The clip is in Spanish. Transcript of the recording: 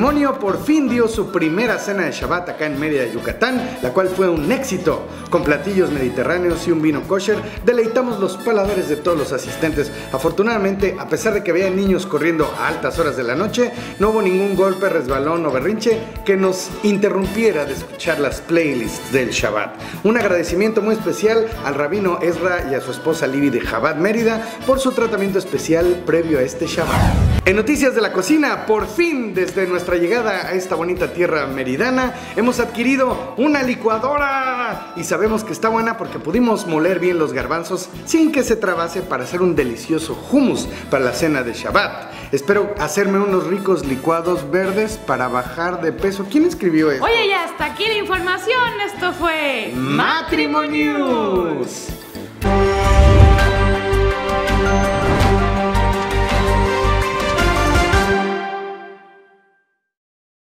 matrimonio por fin dio su primera cena de Shabbat acá en Mérida, Yucatán, la cual fue un éxito. Con platillos mediterráneos y un vino kosher, deleitamos los paladares de todos los asistentes. Afortunadamente, a pesar de que había niños corriendo a altas horas de la noche, no hubo ningún golpe, resbalón o berrinche que nos interrumpiera de escuchar las playlists del Shabbat. Un agradecimiento muy especial al rabino Ezra y a su esposa Libby de Chabad Mérida por su tratamiento especial previo a este Shabbat. En Noticias de la Cocina, por fin, desde nuestra llegada a esta bonita tierra meridana, hemos adquirido una licuadora y sabemos que está buena porque pudimos moler bien los garbanzos sin que se trabase para hacer un delicioso hummus para la cena de Shabbat. Espero hacerme unos ricos licuados verdes para bajar de peso. ¿Quién escribió esto? Oye, ya hasta aquí la información. Esto fue Matrimonio News.